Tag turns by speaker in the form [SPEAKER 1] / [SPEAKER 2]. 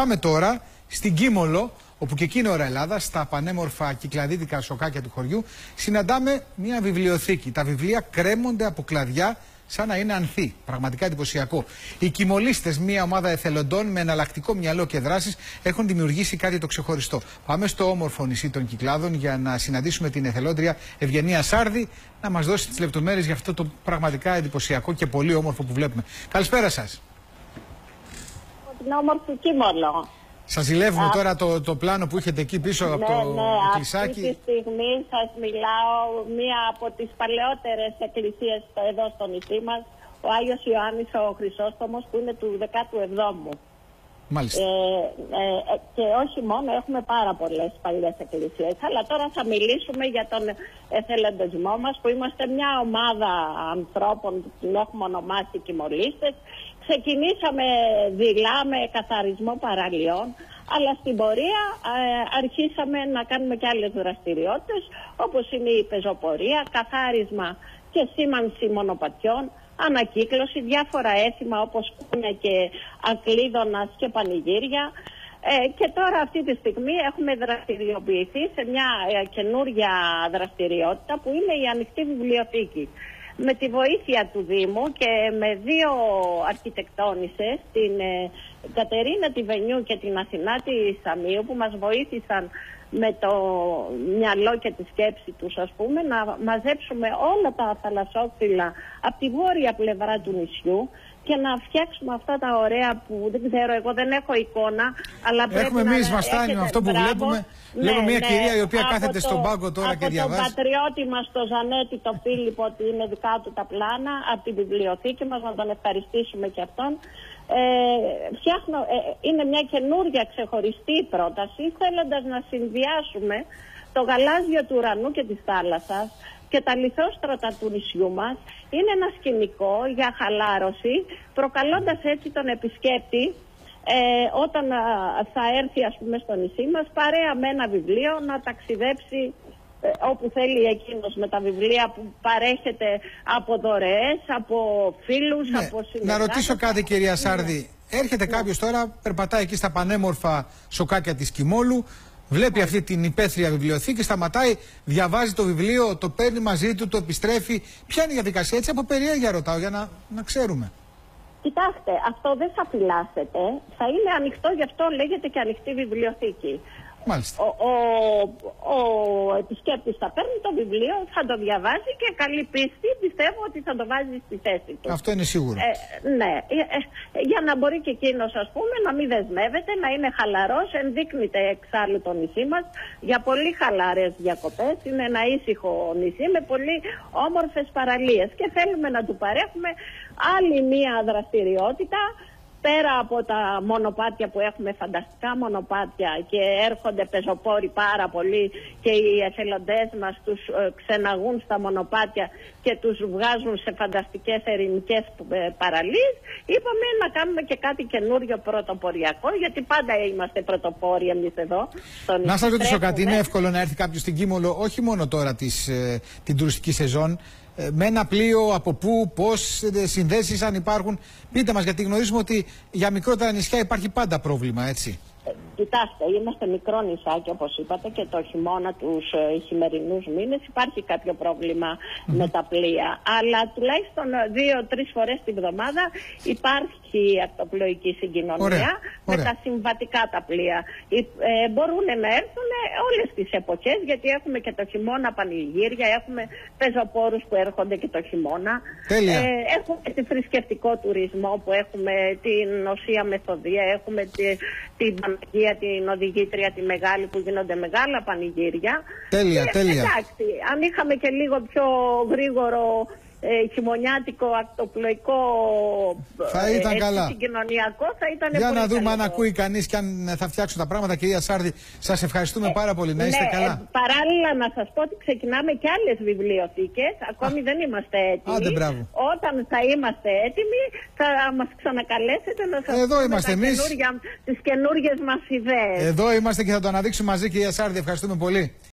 [SPEAKER 1] Πάμε τώρα στην Κίμολο, όπου και εκεί είναι ώρα Ελλάδα, στα πανέμορφα κυκλαδίτικα σοκάκια του χωριού, συναντάμε μια βιβλιοθήκη. Τα βιβλία κρέμονται από κλαδιά σαν να είναι ανθή. Πραγματικά εντυπωσιακό. Οι κιμολίστες, μια ομάδα εθελοντών με εναλλακτικό μυαλό και δράσεις, έχουν δημιουργήσει κάτι το ξεχωριστό. Πάμε στο όμορφο νησί των Κυκλάδων για να συναντήσουμε την εθελόντρια Ευγενία Σάρδη να μας δώσει τις λεπτομέρειες για αυτό το πραγματικά εντυπωσιακό και πολύ όμορφο που βλέπουμε. Καλησπέρα σας.
[SPEAKER 2] Την όμορφη Κίμολο.
[SPEAKER 1] Σας ζηλεύουμε τώρα το πλάνο που έχετε εκεί πίσω από το κλεισάκι.
[SPEAKER 2] Αυτή τη στιγμή σας μιλάω μία από τις παλαιότερες εκκλησίες εδώ στο νησί μας, ο Άγιος Ιωάννης ο Χρυσόστομος, που είναι του 17ου.
[SPEAKER 1] Μάλιστα.
[SPEAKER 2] Και όχι μόνο, έχουμε πάρα πολλές παλιές εκκλησίες, αλλά τώρα θα μιλήσουμε για τον εθελοντισμό μας, που είμαστε μια ομάδα ανθρώπων που την έχουμε ονομάσει Κιμολίστες. Ξεκινήσαμε δειλά με καθαρισμό παραλιών, αλλά στην πορεία αρχίσαμε να κάνουμε και άλλες δραστηριότητες, όπως είναι η πεζοπορία, καθάρισμα και σήμανση μονοπατιών, ανακύκλωση, διάφορα έθιμα όπως κούνια και ακλείδωνας και πανηγύρια. Και τώρα αυτή τη στιγμή έχουμε δραστηριοποιηθεί σε μια καινούρια δραστηριότητα που είναι η ανοιχτή βιβλιοθήκη. Με τη βοήθεια του Δήμου και με δύο αρχιτεκτόνισσες, την Κατερίνα τη Βενιού και την Αθηνά τη Σαμίου, που μας βοήθησαν με το μυαλό και τη σκέψη τους, ας πούμε, να μαζέψουμε όλα τα θαλασσόφυλλα από τη βόρεια πλευρά του νησιού και να φτιάξουμε αυτά τα ωραία που δεν ξέρω, εγώ δεν έχω εικόνα, αλλά πρέπει
[SPEAKER 1] έχουμε εμείς μας φτάνει αυτό που βλέπουμε. Βλέπουμε μια κυρία η οποία κάθεται στον πάγκο τώρα και διαβάζει.
[SPEAKER 2] Από τον πατριώτη μας, τον Ζανέτη, τον Φίλιππο, ότι είναι δικά του τα πλάνα, από την βιβλιοθήκη μας, να τον ευχαριστήσουμε και αυτόν. Είναι μια καινούρια ξεχωριστή πρόταση, θέλοντας να συνδυάσουμε το γαλάζιο του ουρανού και της θάλασσας και τα λιθόστρωτα του νησιού μας. Είναι ένα σκηνικό για χαλάρωση, προκαλώντας έτσι τον επισκέπτη όταν θα έρθει, ας πούμε, στο νησί μας, παρέα με ένα βιβλίο, να ταξιδέψει όπου θέλει εκείνος με τα βιβλία που παρέχεται από δωρεές, από φίλους, από συνεργάτες.
[SPEAKER 1] Να ρωτήσω κάτι, κυρία Σάρδη. Έρχεται κάποιος τώρα, περπατάει εκεί στα πανέμορφα σοκάκια της Κιμόλου, βλέπει αυτή την υπαίθρια βιβλιοθήκη, σταματάει, διαβάζει το βιβλίο, το παίρνει μαζί του, το επιστρέφει. Ποια είναι η διαδικασία? Έτσι από περιέργεια ρωτάω, για να ξέρουμε.
[SPEAKER 2] Κοιτάξτε, αυτό δεν θα φυλάσσεται, θα είναι ανοιχτό, γι' αυτό λέγεται και ανοιχτή βιβλιοθήκη.
[SPEAKER 1] Μάλιστα.
[SPEAKER 2] Ο επισκέπτης θα παίρνει το βιβλίο, θα το διαβάζει και καλή πίστη πιστεύω ότι θα το βάζει στη θέση του.
[SPEAKER 1] Αυτό είναι σίγουρο.
[SPEAKER 2] Ναι, για να μπορεί και εκείνος, ας πούμε, να μην δεσμεύεται, να είναι χαλαρός. Ενδείκνυται εξάλλου το νησί μας για πολύ χαλαρές διακοπές. Είναι ένα ήσυχο νησί με πολύ όμορφες παραλίες και θέλουμε να του παρέχουμε άλλη μία δραστηριότητα. Πέρα από τα μονοπάτια που έχουμε, φανταστικά μονοπάτια, και έρχονται πεζοπόροι πάρα πολύ και οι εθελοντές μας τους ξεναγούν στα μονοπάτια και τους βγάζουν σε φανταστικές ερημικές παραλίες, είπαμε να κάνουμε και κάτι καινούριο πρωτοποριακό, γιατί πάντα είμαστε πρωτοπόροι εμείς εδώ.
[SPEAKER 1] Να σας ρωτήσω κάτι, είναι εύκολο να έρθει κάποιος στην Κίμολο, όχι μόνο τώρα την τουριστική σεζόν, με ένα πλοίο, από πού, πώς, συνδέσεις αν υπάρχουν? Πείτε μας, γιατί γνωρίζουμε ότι για μικρότερα νησιά υπάρχει πάντα πρόβλημα, έτσι.
[SPEAKER 2] Κοιτάξτε, είμαστε μικρό νησάκι, όπως είπατε, και το χειμώνα, τους χειμερινούς μήνες υπάρχει κάποιο πρόβλημα με τα πλοία. Αλλά τουλάχιστον 2-3 φορές την εβδομάδα υπάρχει ακτοπλοϊκή συγκοινωνία με τα συμβατικά τα πλοία. Μπορούν να έρθουν όλες τις εποχές, γιατί έχουμε και το χειμώνα πανηγύρια, έχουμε πεζοπόρους που έρχονται και το χειμώνα. Έχουμε τη θρησκευτικό τουρισμό που έχουμε την Οσία Μεθοδία, έχουμε την Παναγία, την Οδηγήτρια τη Μεγάλη, που γίνονται μεγάλα πανηγύρια.
[SPEAKER 1] Τέλεια.
[SPEAKER 2] Εντάξει, αν είχαμε και λίγο πιο γρήγορο χειμωνιάτικο, ακτοπλοϊκό,
[SPEAKER 1] θα ήταν καλά.
[SPEAKER 2] Συγκοινωνιακό, θα ήταν
[SPEAKER 1] για
[SPEAKER 2] πολύ
[SPEAKER 1] να δούμε
[SPEAKER 2] καλύτερο.
[SPEAKER 1] αν ακούει κανείς και αν θα φτιάξουν τα πράγματα. Κυρία Σάρδη, σας ευχαριστούμε πάρα πολύ. Να είστε καλά.
[SPEAKER 2] Παράλληλα, να σας πω ότι ξεκινάμε και άλλες βιβλιοθήκες. Ακόμη δεν είμαστε έτοιμοι.
[SPEAKER 1] Άντε, μπράβο.
[SPEAKER 2] Όταν θα είμαστε έτοιμοι, θα μας ξανακαλέσετε να σας
[SPEAKER 1] εδώ είμαστε εμείς,
[SPEAKER 2] τις καινούργιες μας ιδέες.
[SPEAKER 1] Εδώ είμαστε και θα το αναδείξουμε μαζί, κυρία Σάρδη. Ευχαριστούμε πολύ.